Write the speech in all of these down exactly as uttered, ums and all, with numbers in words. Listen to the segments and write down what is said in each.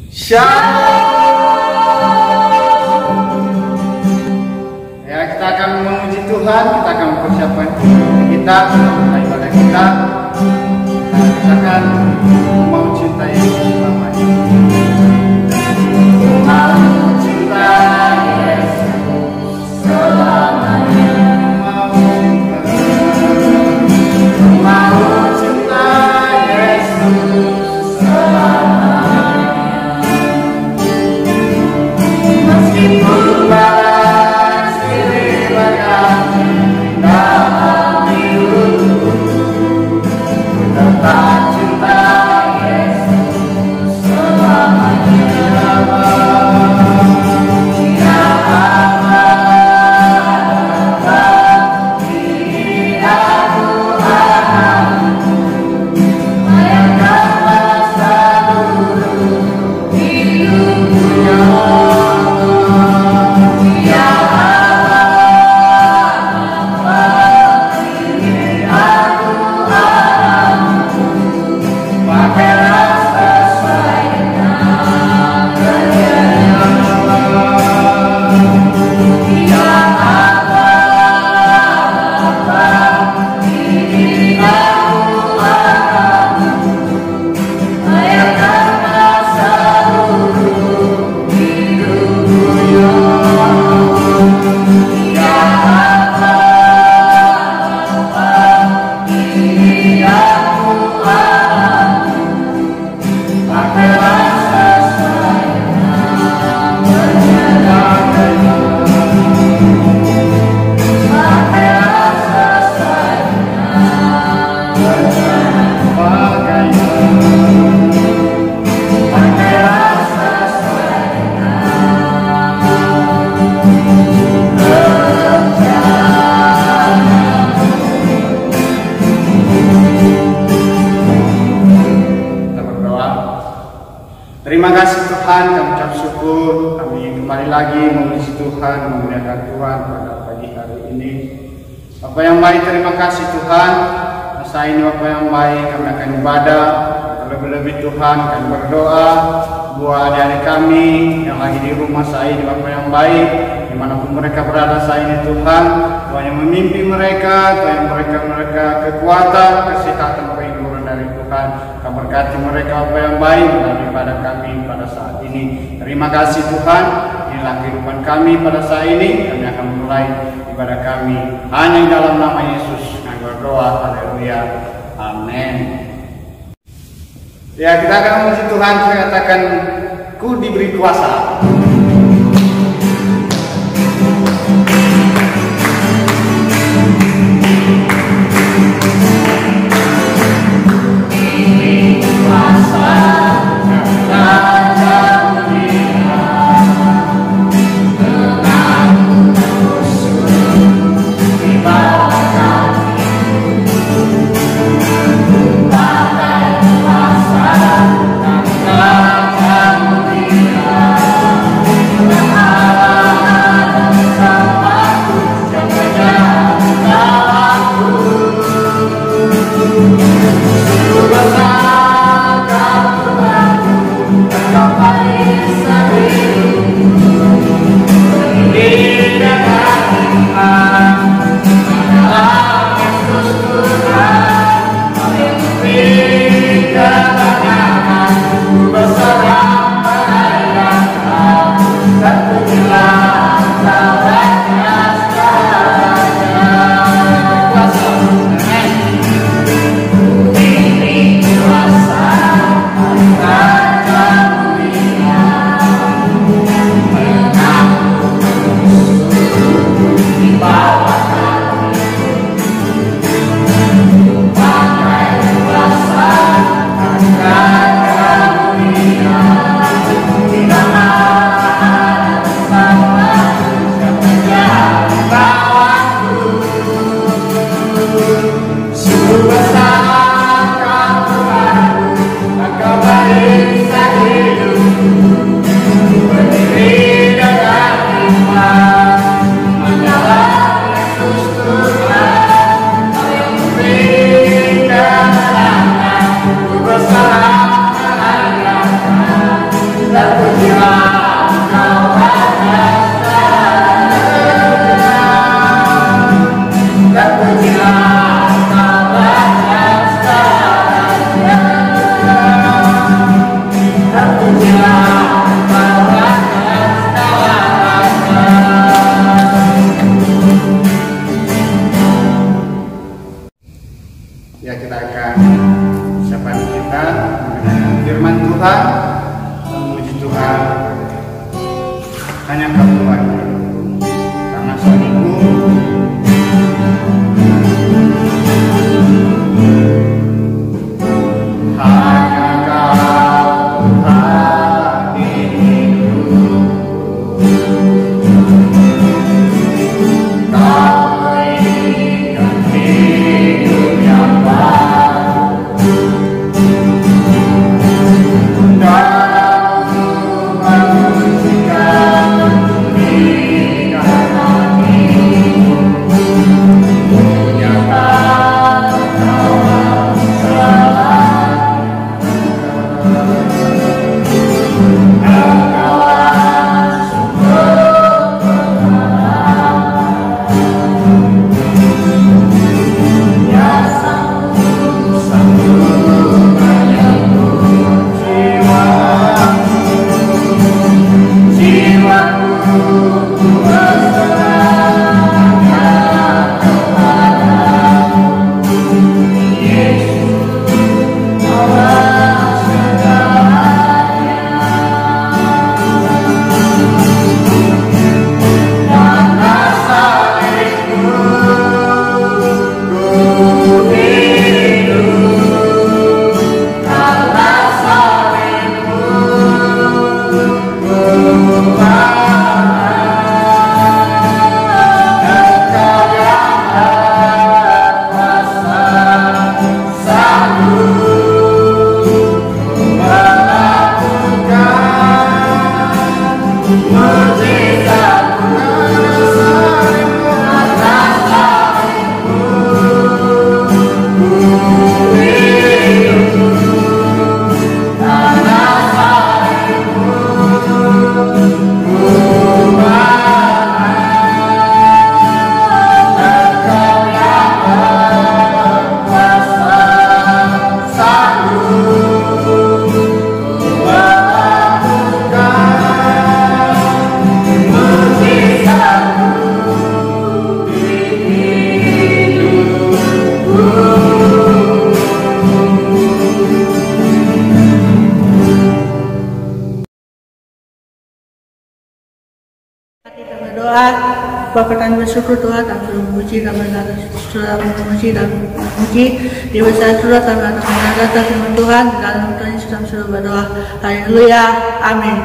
Ya, kita akan memuji Tuhan, kita akan mempersiapkan kita, ibadah kita. Nah, kita akan mau cinta Yesus selamanya. Mau cinta Yesus selamanya. Mau cinta, mau cinta Yesus selamanya. Meskipun balas diri berganti dalam hidupku, tetap cinta Yesus selamanya. Ya Allah, ini aku anakmu, layakkanlah seluruh hidupku. Ya Allah, ini aku anakmu, pakailah sesuai dengan kehendak-Mu. Ya Allah, ini aku anakmu, layakkanlah seluruh hidupku. Ya Allah, ini aku anakmu, pakailah sesuai dengan kehendak-Mu. Pakailah sesuai dengan kehendak-Mu. Pakailah sesuai Kita berdoa. Terima kasih Tuhan, kami ucap syukur, kami kembali lagi memuji Tuhan, memuliakan Tuhan pada pagi hari ini. Bapa yang baik, terima kasih Tuhan. Masa ini Bapa yang baik, kami akan ibadah. Lebih-lebih Tuhan, kami berdoa buat adik-adik kami yang lagi di rumah saat ini Bapa yang baik, dimanapun mereka berada saat ini Tuhan. Tuhan yang memimpin mereka, Tuhan yang mereka mereka kekuatan, kesehatan, perlindungan dari Tuhan. Kami berkati mereka Bapa yang baik dalam ibadah kami pada saat ini. Terima kasih Tuhan. Inilah kehidupan kami pada saat ini. Kami akan mulai ibadah kami hanya di dalam nama Yesus. Kami berdoa. Haleluya. Amin. Ya, kita akan memuji Tuhan. Saya katakan, ku diberi kuasa. Ku Tuhan, memuji Tuhan. Hanya kamu aja, karena suamimu hanya kau Tuhan di hidupku. Kau inginkan hidup yang baru. Kita berdoa, Bapa kami bersyukur Tuhan, kami memuji, kami sudah memuji dan memuji di besar surah kami akan mendatang firman Tuhan dalam Tuhan Yesus kami sudah berdoa. Haleluya, amin.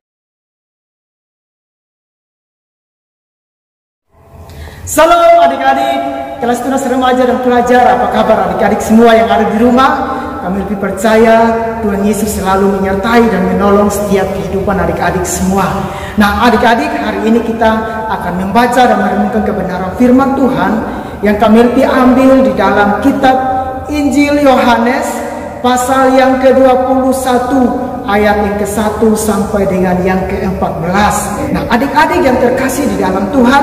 Salam adik-adik, kelas tunas remaja dan pelajar, apa kabar adik-adik semua yang ada di rumah? Kami lebih percaya Tuhan Yesus selalu menyertai dan menolong setiap kehidupan adik-adik semua. Nah adik-adik, hari ini kita akan membaca dan merenungkan kebenaran firman Tuhan yang kami lebih ambil di dalam kitab Injil Yohanes pasal yang ke dua puluh satu ayat yang ke satu sampai dengan yang ke empat belas. Nah adik-adik yang terkasih di dalam Tuhan,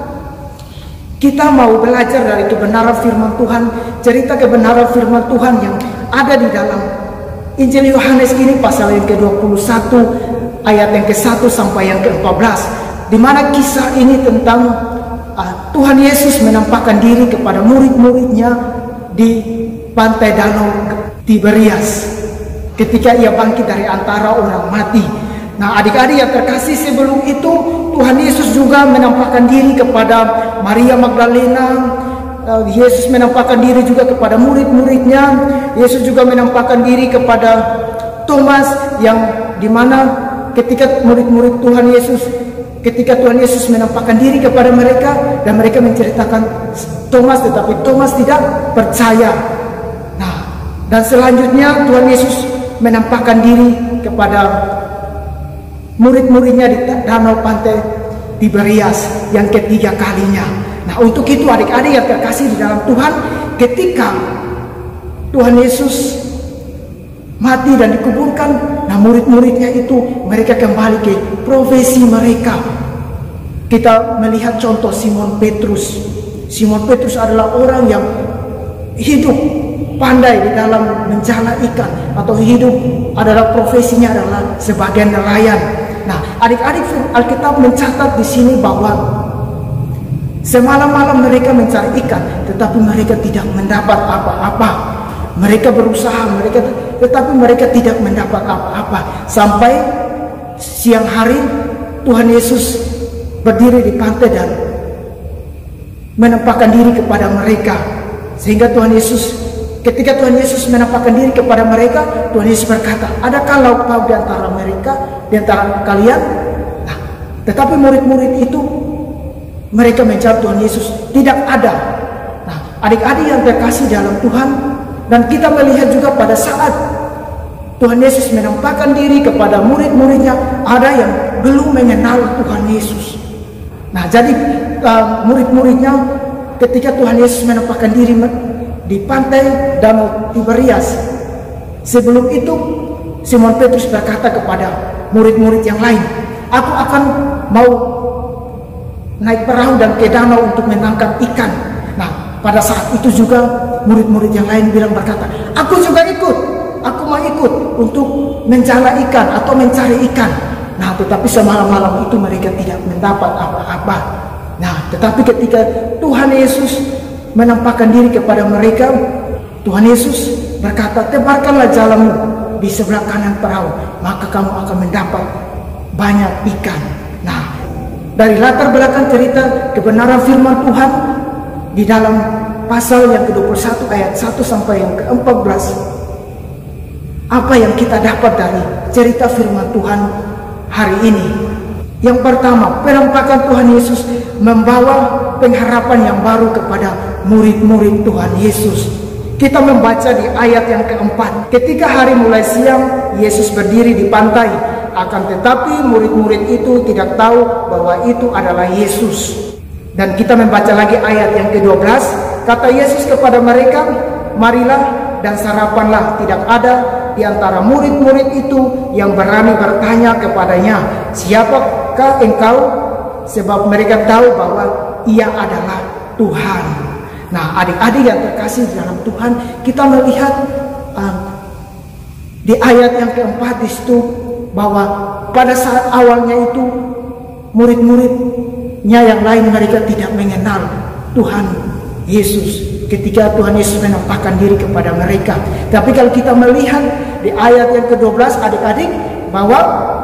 kita mau belajar dari kebenaran firman Tuhan, cerita kebenaran firman Tuhan yang ada di dalam Injil Yohanes ini pasal yang ke dua puluh satu ayat yang ke satu sampai yang ke empat belas, di mana kisah ini tentang uh, Tuhan Yesus menampakkan diri kepada murid-muridnya di pantai Danau Tiberias ketika ia bangkit dari antara orang mati. Nah adik-adik yang terkasih, sebelum itu Tuhan Yesus juga menampakkan diri kepada Maria Magdalena. Yesus menampakkan diri juga kepada murid-muridnya. Yesus juga menampakkan diri kepada Thomas, yang dimana ketika murid-murid Tuhan Yesus, ketika Tuhan Yesus menampakkan diri kepada mereka dan mereka menceritakan Thomas, tetapi Thomas tidak percaya. Nah, dan selanjutnya Tuhan Yesus menampakkan diri kepada murid-muridnya di danau pantai Tiberias yang ketiga kalinya. Nah untuk itu adik-adik yang terkasih di dalam Tuhan, ketika Tuhan Yesus mati dan dikuburkan, nah murid-muridnya itu mereka kembali ke profesi mereka. Kita melihat contoh Simon Petrus. Simon Petrus adalah orang yang hidup pandai di dalam menjala ikan, atau hidup adalah profesinya adalah sebagai nelayan. Nah adik-adik, Alkitab mencatat di sini bahwa semalam-malam mereka mencari ikan, tetapi mereka tidak mendapat apa-apa. Mereka berusaha, mereka tetapi mereka tidak mendapat apa-apa. Sampai siang hari Tuhan Yesus berdiri di pantai dan menampakkan diri kepada mereka. Sehingga Tuhan Yesus, ketika Tuhan Yesus menampakkan diri kepada mereka, Tuhan Yesus berkata, adakah lauk pauk di antara mereka, di antara kalian? Nah, tetapi murid-murid itu, mereka menjawab Tuhan Yesus, tidak ada. Nah, adik-adik yang terkasih dalam Tuhan, dan kita melihat juga pada saat Tuhan Yesus menampakkan diri kepada murid-muridnya, ada yang belum mengenal Tuhan Yesus. Nah, jadi uh, murid-muridnya ketika Tuhan Yesus menampakkan diri di pantai Danau Tiberias, sebelum itu Simon Petrus berkata kepada murid-murid yang lain, aku akan mau naik perahu dan ke danau untuk menangkap ikan. Nah, pada saat itu juga murid-murid yang lain bilang berkata, aku juga ikut, aku mau ikut untuk menjala ikan atau mencari ikan. Nah, tetapi semalam-malam itu mereka tidak mendapat apa-apa. Nah, tetapi ketika Tuhan Yesus menampakkan diri kepada mereka, Tuhan Yesus berkata, tebarkanlah jalamu di sebelah kanan perahu, maka kamu akan mendapat banyak ikan. Nah, dari latar belakang cerita kebenaran firman Tuhan di dalam pasal yang ke dua puluh satu ayat satu sampai yang ke empat belas, apa yang kita dapat dari cerita firman Tuhan hari ini? Yang pertama, penampakan Tuhan Yesus membawa pengharapan yang baru kepada murid-murid Tuhan Yesus. Kita membaca di ayat yang keempat, ketika hari mulai siang, Yesus berdiri di pantai, akan tetapi murid-murid itu tidak tahu bahwa itu adalah Yesus. Dan kita membaca lagi ayat yang ke dua belas, kata Yesus kepada mereka, marilah dan sarapanlah. Tidak ada di antara murid-murid itu yang berani bertanya kepadanya, siapakah engkau? Sebab mereka tahu bahwa ia adalah Tuhan. Nah, adik-adik yang terkasih dalam Tuhan, kita melihat um, di ayat yang keempat di situ bahwa pada saat awalnya itu murid-muridnya yang lain mereka tidak mengenal Tuhan Yesus ketika Tuhan Yesus menampakkan diri kepada mereka. Tapi kalau kita melihat di ayat yang ke dua belas, adik-adik, bahwa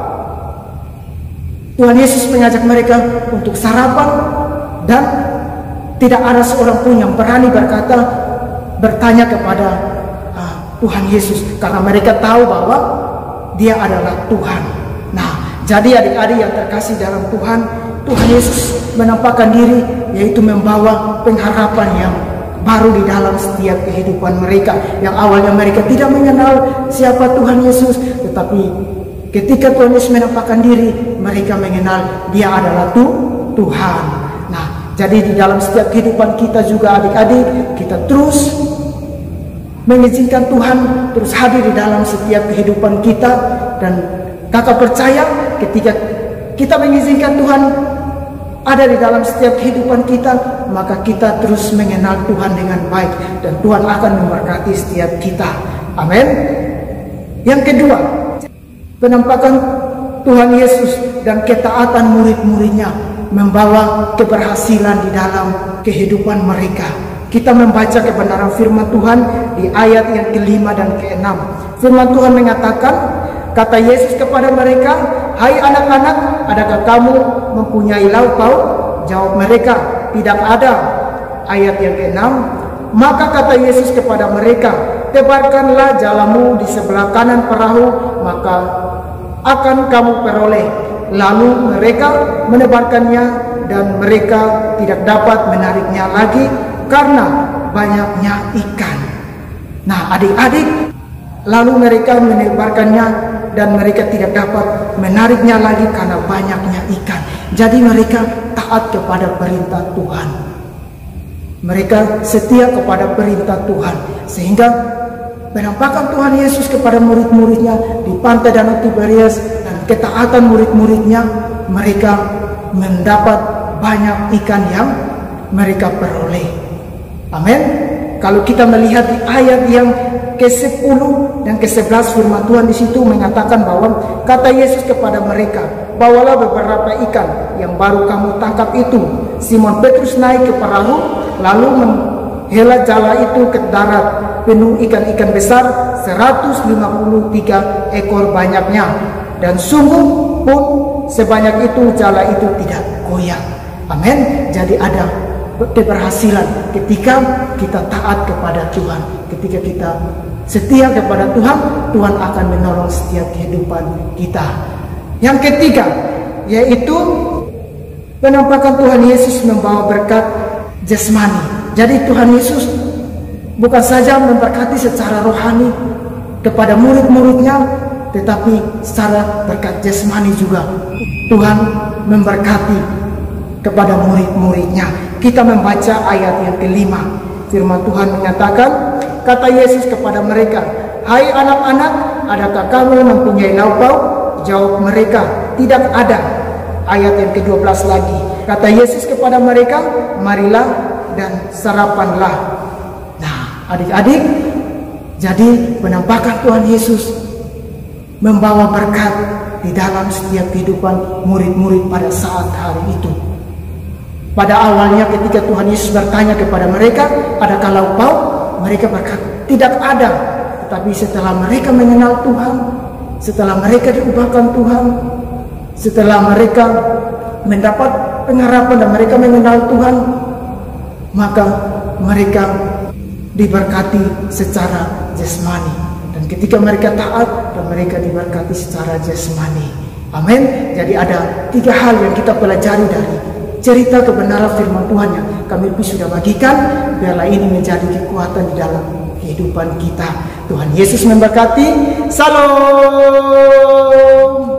Tuhan Yesus mengajak mereka untuk sarapan dan tidak ada seorang pun yang berani berkata, bertanya kepada uh, Tuhan Yesus, karena mereka tahu bahwa Dia adalah Tuhan. Nah, jadi adik-adik yang terkasih dalam Tuhan, Tuhan Yesus menampakkan diri, yaitu membawa pengharapan yang baru di dalam setiap kehidupan mereka. Yang awalnya mereka tidak mengenal siapa Tuhan Yesus, tetapi ketika Tuhan Yesus menampakkan diri, mereka mengenal Dia adalah tu, Tuhan. Nah, jadi di dalam setiap kehidupan kita juga adik-adik, kita terus mengizinkan Tuhan terus hadir di dalam setiap kehidupan kita. Dan kakak percaya ketika kita mengizinkan Tuhan ada di dalam setiap kehidupan kita, maka kita terus mengenal Tuhan dengan baik, dan Tuhan akan memberkati setiap kita. Amin. Yang kedua, penampakan Tuhan Yesus dan ketaatan murid-muridnya membawa keberhasilan di dalam kehidupan mereka. Kita membaca kebenaran firman Tuhan di ayat yang kelima dan keenam. Firman Tuhan mengatakan, kata Yesus kepada mereka, hai anak-anak, adakah kamu mempunyai lauk pauk? Jawab mereka, tidak ada. Ayat yang keenam, maka kata Yesus kepada mereka, tebarkanlah jalamu di sebelah kanan perahu, maka akan kamu peroleh. Lalu mereka menebarkannya, dan mereka tidak dapat menariknya lagi karena banyaknya ikan. Nah, adik-adik, lalu mereka menebarkannya dan mereka tidak dapat menariknya lagi karena banyaknya ikan. Jadi mereka taat kepada perintah Tuhan. Mereka setia kepada perintah Tuhan, sehingga penampakan Tuhan Yesus kepada murid-muridnya di pantai Danau Tiberias dan ketaatan murid-muridnya, mereka mendapat banyak ikan yang mereka peroleh. Amin. Kalau kita melihat di ayat yang ke sepuluh dan ke sebelas, firman Tuhan di situ mengatakan bahwa kata Yesus kepada mereka, bawalah beberapa ikan yang baru kamu tangkap itu. Simon Petrus naik ke perahu, lalu menghela jala itu ke darat penuh ikan-ikan besar, seratus lima puluh tiga ekor banyaknya. Dan sungguh pun sebanyak itu jala itu tidak goyah. Amin. Jadi ada keberhasilan ketika kita taat kepada Tuhan. Ketika kita setia kepada Tuhan, Tuhan akan menolong setiap kehidupan kita. Yang ketiga, yaitu penampakan Tuhan Yesus membawa berkat jasmani. Jadi Tuhan Yesus bukan saja memberkati secara rohani kepada murid-muridnya, tetapi secara berkat jasmani juga Tuhan memberkati kepada murid-muridnya. Kita membaca ayat yang kelima. Firman Tuhan menyatakan, kata Yesus kepada mereka, "Hai anak-anak, adakah kamu mempunyai lauk pauk?" Jawab mereka, "Tidak ada." Ayat yang kedua belas lagi. Kata Yesus kepada mereka, "Marilah dan sarapanlah." Nah, adik-adik, jadi penampakan Tuhan Yesus membawa berkat di dalam setiap kehidupan murid-murid pada saat hari itu. Pada awalnya ketika Tuhan Yesus bertanya kepada mereka, adakah lauk pauk? Mereka berkata, tidak ada. Tetapi setelah mereka mengenal Tuhan, setelah mereka diubahkan Tuhan, setelah mereka mendapat pengharapan dan mereka mengenal Tuhan, maka mereka diberkati secara jasmani. Dan ketika mereka taat, dan mereka diberkati secara jasmani. Amin. Jadi ada tiga hal yang kita pelajari dari cerita kebenaran firman Tuhan yang kami sudah bagikan. Biarlah ini menjadi kekuatan di dalam kehidupan kita. Tuhan Yesus memberkati. Salam.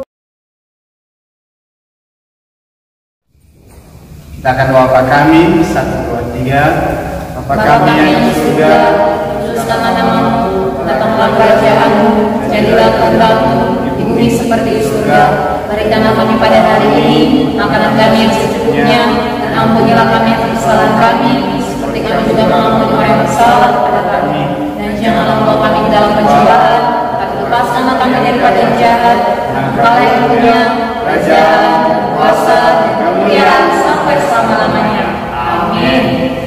Kita akan doa Bapa kami, satu, dua, tiga. Bapa kami yang di surga, kuduskanlah namamu, datanglah kerajaanmu, jadilah kehendakmu di bumi seperti di surga. Berikanlah kami pada hari ini makanan kami yang secukupnya, dan ampunilah kami atas kesalahan kami, seperti kami juga mengampuni orang yang bersalah kepada kami. Dan janganlah membawa kami ke dalam pencobaan, tapi lepaskanlah kami daripada yang jahat. Engkau yang punya kerajaan, kuasa, dan kemuliaan sampai selama-lamanya. Amin.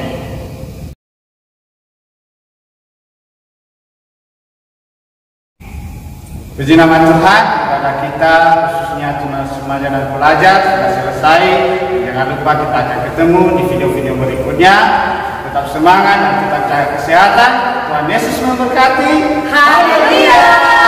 Puji nama Tuhan, kepada kita khususnya tunas remaja dan pelajar sudah selesai. Jangan lupa kita akan ketemu di video-video berikutnya. Tetap semangat dan tetap jaga kesehatan. Tuhan Yesus memberkati. Haleluya.